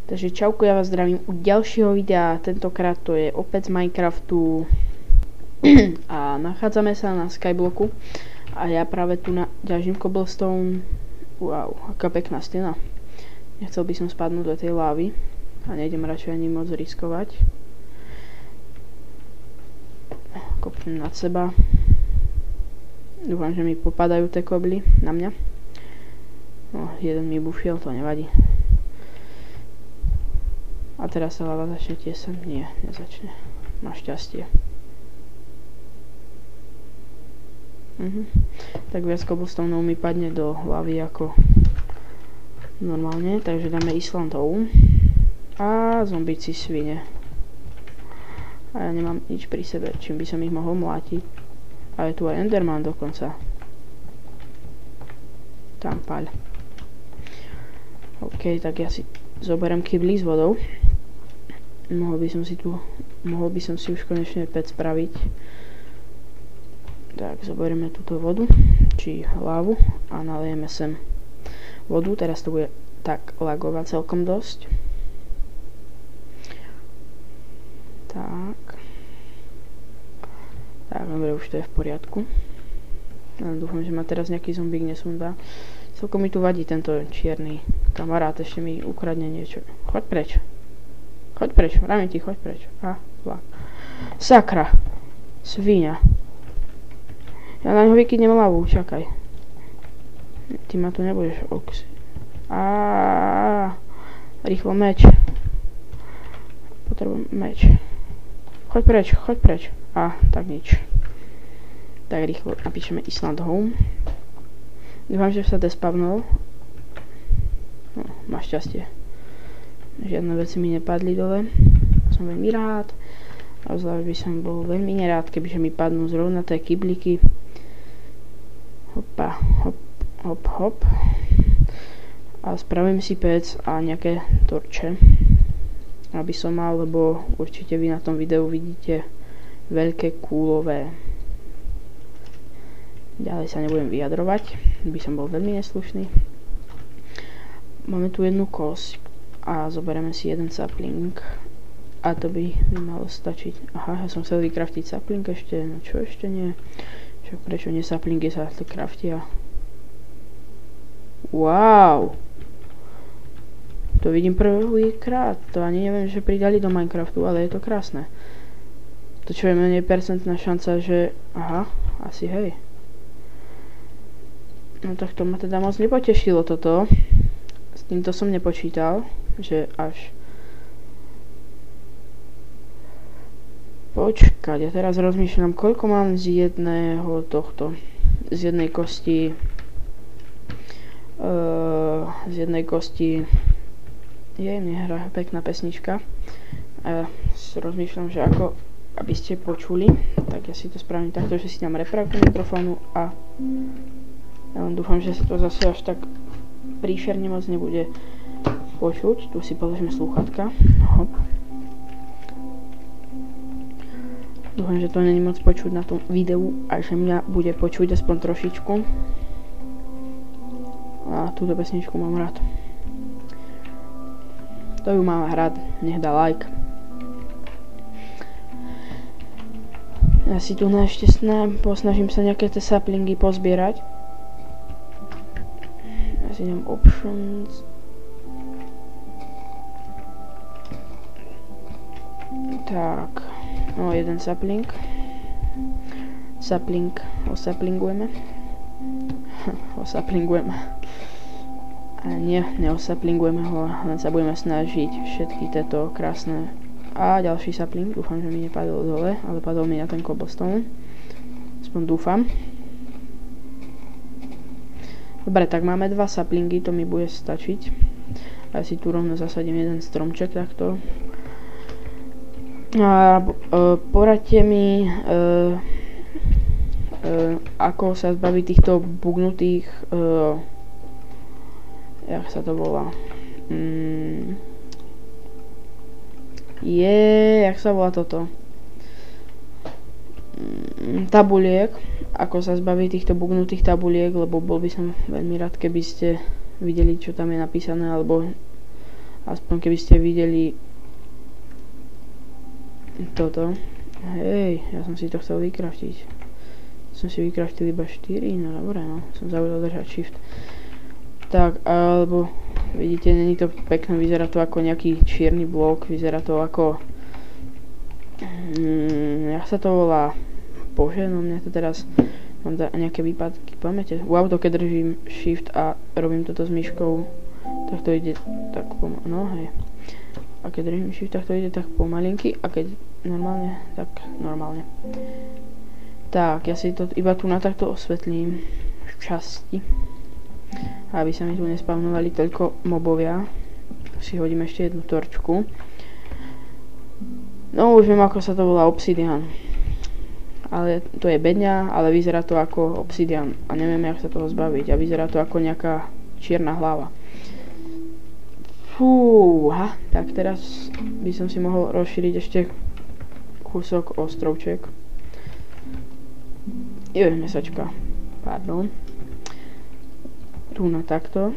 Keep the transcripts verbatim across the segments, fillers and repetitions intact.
Takže čauku, ja vás zdravím u ďalšieho videa, tentokrát to je opäť z Minecraftu a nachádzame sa na Skyblocku a ja práve tu na ďažím cobblestone. Wow, aká pekná stena. Nechcel by som spadnúť do tej lávy a nejdem radšej ani moc riskovať. Kopnem nad seba. Dúfam, že mi popadajú tie kobly na mňa. No, jeden mi bufiel, to nevadí. A teraz sa lava začne tiesať? Nie, nezačne. Máš šťastie. Mhm. Tak viac cobblestoneov mi padne do hlavy ako normálne, takže dáme Islandov. A zombici svine. A ja nemám nič pri sebe, čím by som ich mohol mlátiť. A je tu aj Enderman dokonca. Tam paľ. OK, tak ja si zoberiem kybli s vodou. Mohol by som si tu, mohol by som si už konečne pec spraviť. Tak, zoberieme túto vodu, či lávu a nalejeme sem vodu. Teraz to bude tak lagovať celkom dosť. Tak. Tak, dobre, už to je v poriadku. Ale dúfam, že ma teraz nejaký zombík nesundá. Celkom mi tu vadí tento čierny kamarát, ešte mi ukradne niečo. Choď preč. Choď preč, vravím ti, choď preč. A, vlak. Sakra. Svíňa. Ja na ňo vykydnem hlavu, čakaj. Ty ma tu nebudeš oksi. A, rýchlo meč. Potrebujem meč. Choď preč, choď preč. A, tak nič. Tak rýchlo napíšeme Island Home. Dúfam, že sa despavnul. No, máš šťastie. Žiadne veci mi nepadli dole. Som veľmi rád. A zvlášť by som bol veľmi nerád, kebyže mi padnú zrovna tie kybliky. Hopa, hop, hop, hop. A spravím si pec a nejaké torče. Aby som mal, lebo určite vy na tom videu vidíte veľké kúlové. Ďalej sa nebudem vyjadrovať, by som bol veľmi neslušný. Máme tu jednu kosť a zoberieme si jeden sapling. A to by mi malo stačiť. Aha, ja som chcel vykraftiť sapling ešte, no čo ešte nie? Však prečo nie saplingy sa to kraftia? Wow! To vidím prvýkrát, to ani neviem, že pridali do Minecraftu, ale je to krásne. To čo je menej percentná šanca, že... Aha, asi hej. No tak to ma teda moc nepotešilo toto. S týmto som nepočítal, že až... Počkať, ja teraz rozmýšľam, koľko mám z jedného tohto, z jednej kosti, uh, z jednej kosti, je mne hra pekná pesnička. A ja rozmýšľam, že ako, aby ste počuli, tak ja si to spravím takto, že si dám reprák do mikrofónu a ja len dúfam, že sa to zase až tak príšerne moc nebude počuť. Tu si položíme slúchatka. Hop. Dúfam, že to není moc počuť na tom videu a že mňa bude počuť aspoň trošičku. A túto pesničku mám rád. To ju mám rád, nech dá like. Ja si tu ešte posnažím sa nejaké tie saplingy pozbierať. Ja si dám options. Tak. No, jeden sapling. Sapling. Osaplingujeme. Osaplingujeme. A nie, neosaplingujeme ho, len sa budeme snažiť všetky tieto krásne... A ďalší sapling. Dúfam, že mi nepadol dole, ale padol mi na ten cobblestone. Aspoň dúfam. Dobre, tak máme dva saplingy, to mi bude stačiť. A ja si tu rovno zasadím jeden stromček takto. A uh, poradte mi, uh, uh, ako sa zbaviť týchto bugnutých, uh, jak sa to volá, mm, je, jak sa volá toto, mm, tabuliek, ako sa zbaviť týchto bugnutých tabuliek, lebo bol by som veľmi rád, keby ste videli, čo tam je napísané, alebo Aspoň keby ste videli toto. Hej, ja som si to chcel vykraftiť. Som si vykraftil iba štyri, no dobre, no. Som zabudol držať shift. Tak, alebo vidíte, není to pekné, vyzerá to ako nejaký čierny blok, vyzerá to ako... Hmm, jak sa to volá? Bože, no mňa to teraz... Mám da nejaké výpadky, pamäte? Wow, to keď držím shift a robím toto s myškou, tak to ide tak pomaly, no hej. A keď držím shift, tak to ide tak pomalinky, a keď normálne, tak normálne. Tak, ja si to iba tu na takto osvetlím v časti, aby sa mi tu nespavnovali toľko mobovia. Si hodím ešte jednu torčku. No už viem, ako sa to volá, obsidian. Ale to je bedňa, ale vyzerá to ako obsidian a neviem, jak sa toho zbaviť, a vyzerá to ako nejaká čierna hlava. Fúha, tak teraz by som si mohol rozšíriť ešte kúsok ostrovček. Joj, mesačka, pardon. Tu na takto.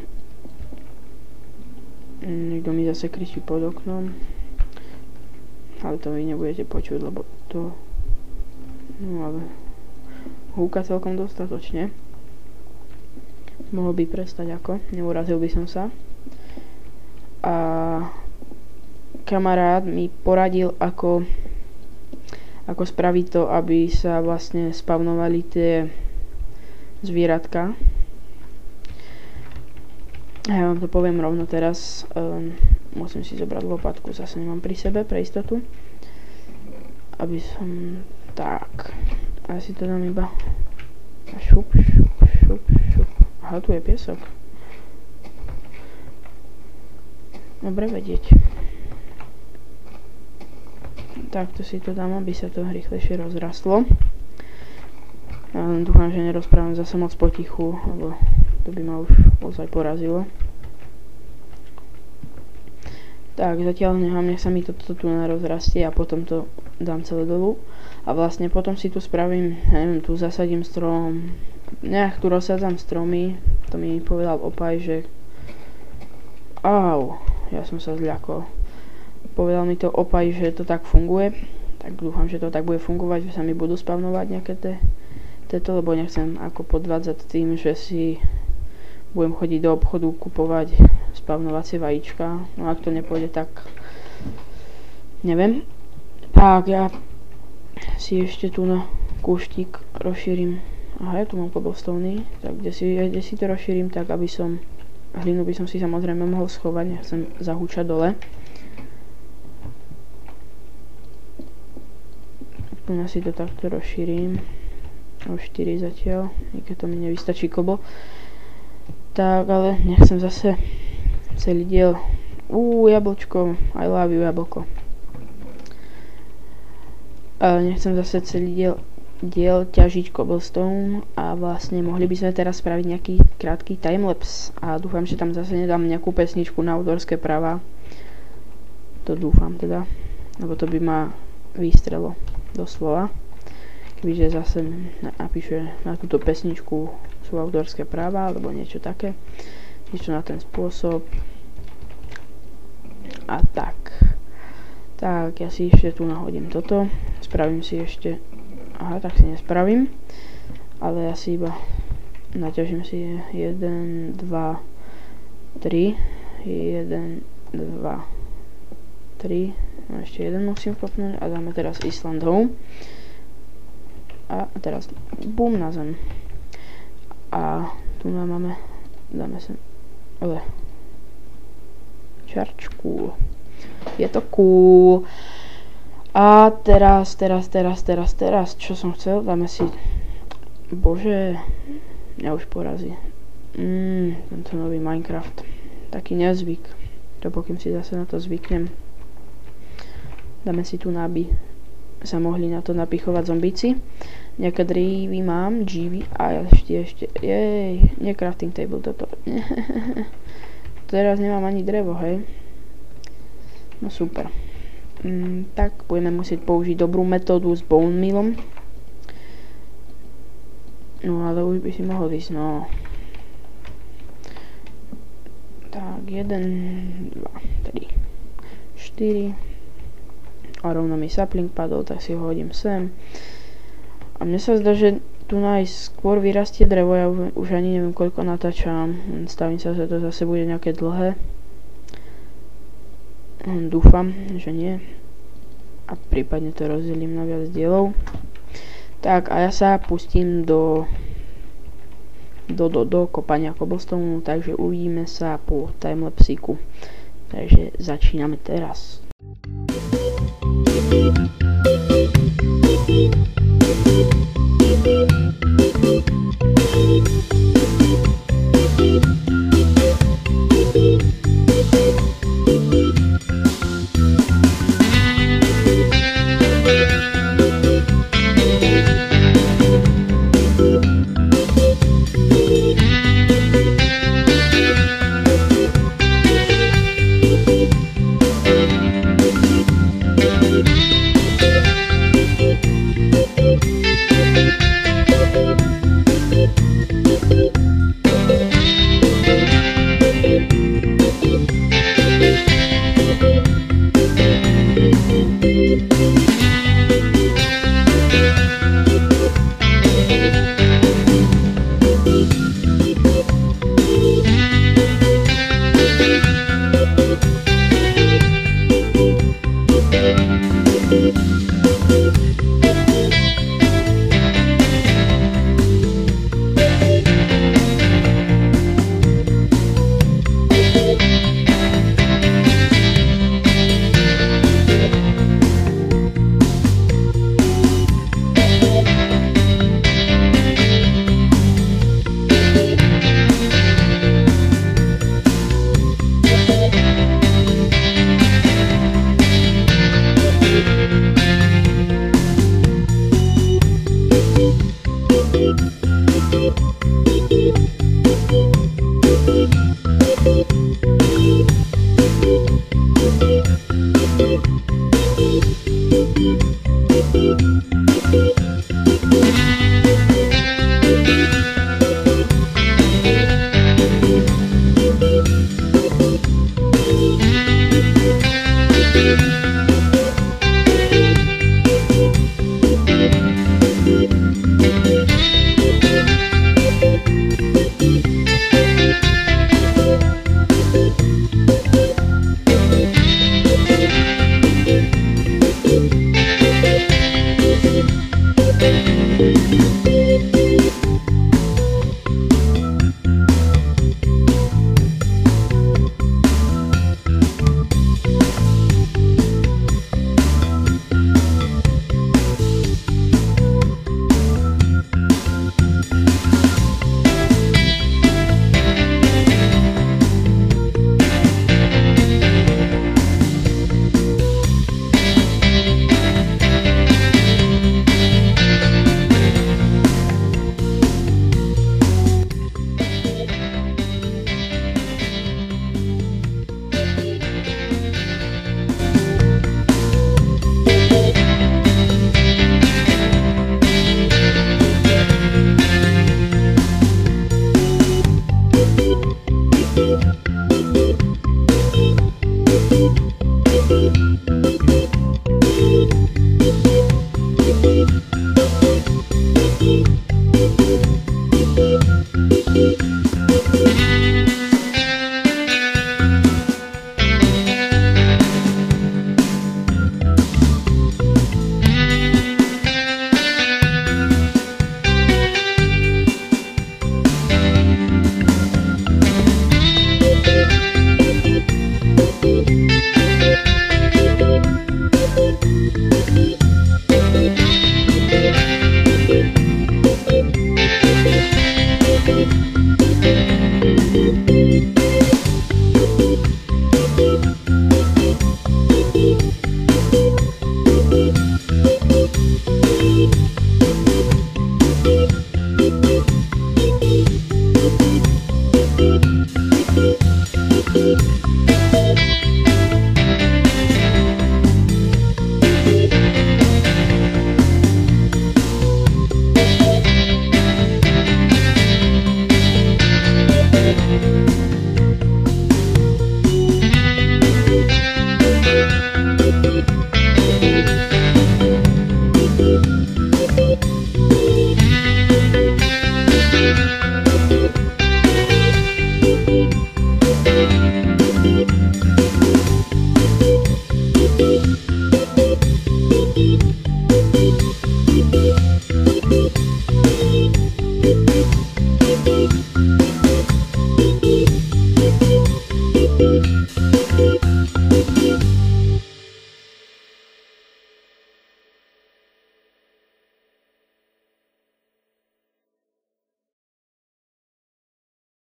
Niekto mi zase kričí pod oknom, ale to vy nebudete počuť, lebo to... No ale húka celkom dostatočne. Mohol by prestať ako, neurazil by som sa. A kamarát mi poradil, ako ako spraviť to, aby sa vlastne spavnovali tie zvieratka. Ja vám to poviem rovno teraz. Um, musím si zobrať lopatku, zase nemám pri sebe pre istotu. Aby som... Tak, ja si to dám iba šup, šup, šup, šup. Aha, tu je piesok. Dobre vedieť. Takto si to dám, aby sa to rýchlejšie rozrastlo. Ja dúfam, že nerozprávam zase moc potichu, lebo to by ma už ozaj porazilo. Tak, zatiaľ nechám, nech sa mi toto tu rozrastie a potom to dám celé dolu. A vlastne potom si tu spravím, neviem, tu zasadím strom, nejak tu rozsádzam stromy, to mi povedal opaj, že... Au, ja som sa zľakol. Povedal mi to opaj, že to tak funguje, tak dúfam, že to tak bude fungovať, že sa mi budú spavnovať nejaké tieto, lebo nechcem ako podvádzať tým, že si budem chodiť do obchodu kupovať spavnovacie vajíčka, no ak to nepôjde, tak neviem. Tak, ja si ešte tu na kúštik rozšírim. Aha, ja tu mám cobblestone, tak kde si, kde si to rozšírim, tak aby som... Hlinu by som si samozrejme mohol schovať, nechcem zahúčať dole. Tu na si to takto rozšírim. O štyri zatiaľ, i keď to mi nevystačí kobo. Tak, ale nechcem zase celý diel... Uuu, jablčko, I love you, jablko. Ale nechcem zase celý diel, diel ťažiť cobblestone a vlastne mohli by sme teraz spraviť nejaký krátky timelapse a dúfam, že tam zase nedám nejakú pesničku na autorské práva. To dúfam teda, lebo to by ma vystrelo doslova. Kebyže zase napíše na túto pesničku sú autorské práva alebo niečo také, niečo na ten spôsob. A tak. Tak, ja si ešte tu nahodím toto. Spravím si ešte... Aha, tak si nespravím. Ale ja si iba... Naťažím si jeden, dva, tri. jeden, dva, tri. No ešte jeden musím kopnúť. A dáme teraz Island Home. A teraz bum na zem. A tu máme... Dáme sem... Ale... Čarčku. Je to cool. A teraz, teraz, teraz, teraz, teraz, čo som chcel, dáme si... Bože, mňa už porazí. Mmm, tento nový Minecraft. Taký nezvyk. To pokým si zase na to zvyknem. Dáme si tu, aby sa mohli na to napichovať zombíci. Nejaké drívy mám, G V, a ešte, ešte, jej, nie crafting table toto. Teraz nemám ani drevo, hej. No super. Mm, tak budeme musieť použiť dobrú metódu s bone mealom. No ale už by si mohol ísť, no. Tak, jeden, dva, tri. štyri. A rovno mi sapling padol, tak si ho hodím sem. A mne sa zdá, že tu najskôr vyrastie drevo, ja už ani neviem koľko natáčam. Stavím sa, že to zase bude nejaké dlhé. Dúfam, že nie. A prípadne to rozdelím na viac dielov. Tak a ja sa pustím do do, do, do kopania cobblestone, takže uvidíme sa po timelapsiku. Takže začíname teraz.